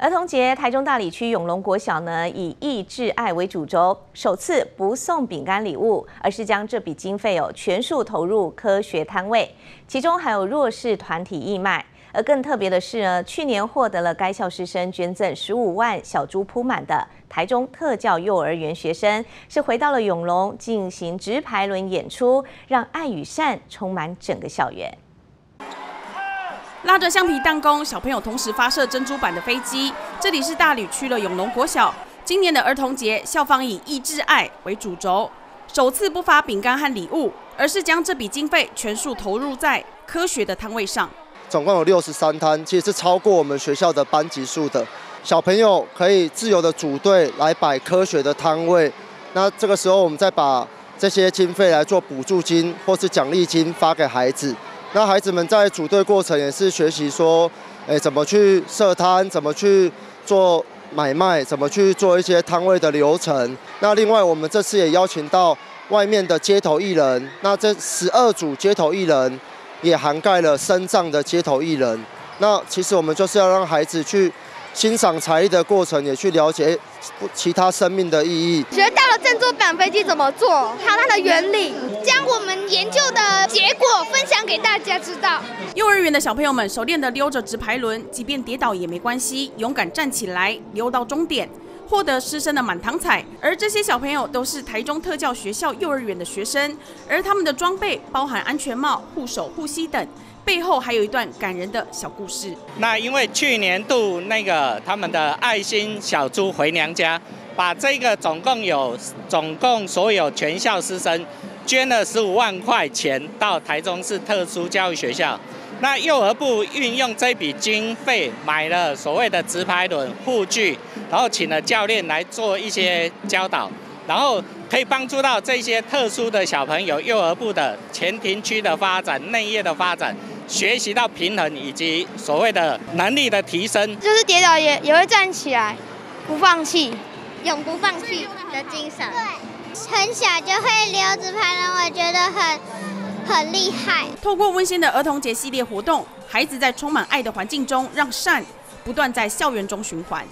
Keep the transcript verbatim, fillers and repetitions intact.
儿童节，台中大里区永隆国小呢以益智爱为主轴，首次不送饼干礼物，而是将这笔经费哦全数投入科学摊位，其中还有弱势团体义卖。而更特别的是呢，去年获得了该校师生捐赠十五万小猪铺满的台中特教幼儿园学生，是回到了永隆进行直排轮演出，让爱与善充满整个校园。 拉着橡皮弹弓，小朋友同时发射珍珠版的飞机。这里是大里区的永隆国小，今年的儿童节，校方以益智爱为主轴，首次不发饼干和礼物，而是将这笔经费全数投入在科学的摊位上。 总共有六十三摊，其实是超过我们学校的班级数的。小朋友可以自由的组队来摆科学的摊位。那这个时候，我们再把这些经费来做补助金或是奖励金发给孩子。 那孩子们在组队过程也是学习说，哎，怎么去设摊，怎么去做买卖，怎么去做一些摊位的流程。那另外，我们这次也邀请到外面的街头艺人，那这十二组街头艺人也涵盖了身障的街头艺人。那其实我们就是要让孩子去欣赏才艺的过程，也去了解其他生命的意义。 学到了珍珠板飞机怎么做，还有它的原理，将我们研究的结果分享给大家知道。 幼儿园的小朋友们熟练地溜着直排轮，即便跌倒也没关系，勇敢站起来溜到终点，获得师生的满堂彩。而这些小朋友都是台中特教学校幼儿园的学生，而他们的装备包含安全帽、护手、护膝等。 背后还有一段感人的小故事。 那因为去年度那个他们的爱心小猪回娘家，把这个总共有总共所有全校师生捐了十五万块钱到台中市特殊教育学校。那幼儿部运用这笔经费买了所谓的直排轮护具，然后请了教练来做一些教导，然后可以帮助到这些特殊的小朋友幼儿部的前庭区的发展、内叶的发展。 学习到平衡以及所谓的能力的提升， 就是跌倒也也会站起来，不放弃，永不放弃的精神。对，很小就会溜直排轮，我觉得很很厉害。 透过温馨的儿童节系列活动，孩子在充满爱的环境中，让善不断在校园中循环。